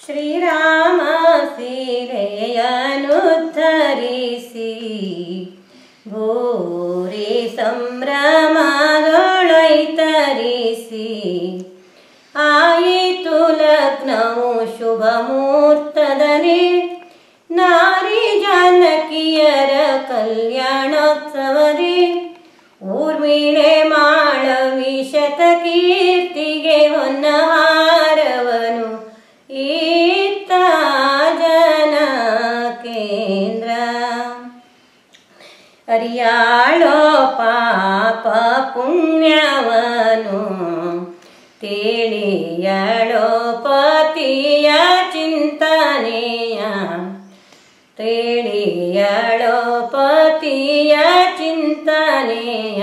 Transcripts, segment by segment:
ಶ್ರೀರಾಮ ಸೀರೆಯನು ಧರಿಸಿ ಭೂರಿ ಸಂಭ್ರಮದೊಳೈತರಿಸಿ ಆಯಿತು ಲಗ್ನವು ಶುಭ ಮುಹೂರ್ತದಲ್ಲಿ ನಾರಿ ಜಾನಕಿಯರ ಕಲ್ಯಾಣೋತ್ಸವದಿ ಊರ್ಮಿಳೆ ಮಾಳವಿ ಶತಕೀರ್ತಿಗೆ ಹೊನ್ನಹಾರವನು ಈತ ಜನ ಕೇಂದ್ರ ಅರಿಯಾಳೋ ಪಾಪ ಪುಣ್ಯವನು ತಿಳಿಯಳೋ ಪತಿಯ ಚಿಂತನೆಯ ತಿಳಿಯಳೋ ಪತಿಯ ಚಿಂತನೆಯ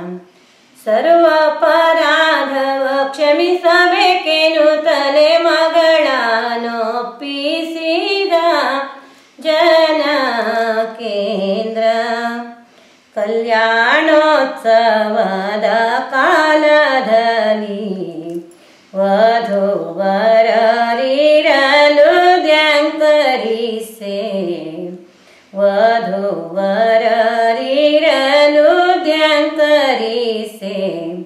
ಸರ್ವಪರಾಧವ ಕ್ಷಮಿಸಬೇಕೆನು ತಲೆ ಮಗಳನೊಪ್ಪಿಸಿದ ಜನ ಕೇಂದ್ರ ಕಲ್ಯಾಣೋತ್ಸವದ ಕಾಲದಲ್ಲಿ ವಧುವರರಿರಲು ದ್ಯಾಂಕರಿಸೆ ವಧುವರರಿರಲು ದ್ಯಾಂಕರಿಸೆ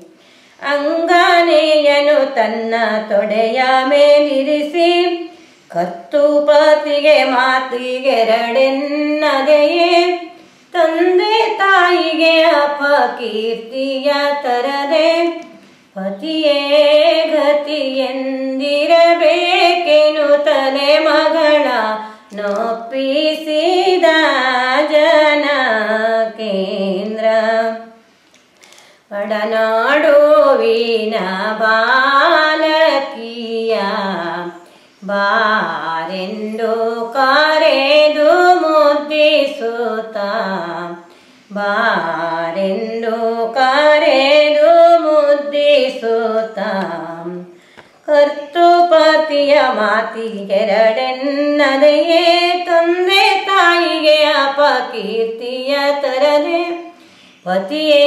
ಅಂಗನೆಯನು ತನ್ನ ತೊಡೆಯ ಮೇಲಿರಿಸಿ ಕರ್ತುಪತಿಗೆ ಮಾತಿಗೆರಡೆನ್ನದೆಯೇ ತಂದೆ ತಾಯಿಗೆ ಅಪಕೀರ್ತಿಯ ತರದೆ ಪತಿಯೇ ಗತಿಯೆಂದಿರಬೇಕೆನು ತಲೆ ಮಗಳ ನೊಪ್ಪಿಸಿದ ಜನ ಕೇಂದ್ರ ಒಡನಾಡುವಿನ ಬಾಲಕಿಯ ಬಾರೆಂದು ಕರೆದು ಮುದ್ದಿಸುತ್ತ ಬಾರೆಂದು ಕರೆದು ಮುದ್ದಿಸುತ್ತ ಕರ್ತುಪತಿಯ ಮಾತಿಗೆರಡೆನ್ನದೆಯೇ ತಂದೆ ತಾಯಿಗೆ ಅಪಕೀರ್ತಿಯ ತರದೆ ಪತಿಯೇ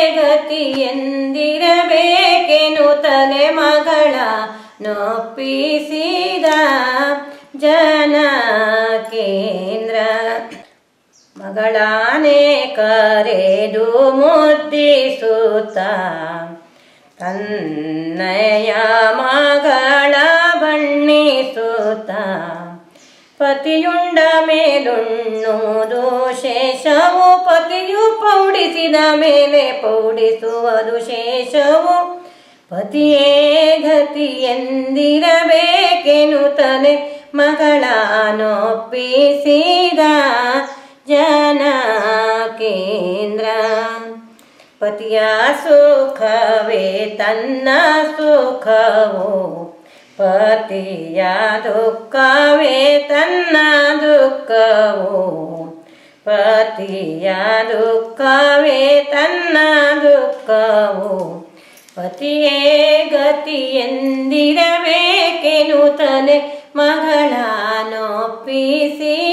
ಗತಿಯೆಂದಿರಬೇಕೆನು ತಲೆ ಮಗಳ ನೊಪ್ಪಿಸಿದ ಜನ ಕೇಂದ್ರ ಮಗಳಾನೆ ಕರೆದು ಮುದ್ದಿಸುತ್ತ ತನ್ನಯ ಮಗಳ ಬಣ್ಣಿಸುತ್ತ ಪತಿಯುಂಡ ಮೇಲುಣ್ಣುವುದು ಶೇಷವು ಪತಿಯು ಪೌಡಿಸಿದ ಮೇಲೆ ಪೌಡಿಸುವುದು ಶೇಷವು ಪತಿಯೇ ಗತಿಯೆಂದಿರಬೇಕೆನು ತಲೆ ಮಗಳ ನೊಪ್ಪಿಸಿದ ಜನ ಕೇಂದ್ರ ಪತಿಯ ಸುಖವೇ ತನ್ನ ಸುಖವು ಪತಿಯ ದುಃಖವೇ ತನ್ನ ದುಃಖವು ಪತಿಯ ದುಃಖವೇ ತನ್ನ ದುಃಖವು ಪತಿಯೇ ಗತಿಯೆಂದಿರಬೇಕೆನು ತಲೆ ಮಗಳ ನೊಪ್ಪಿಸಿ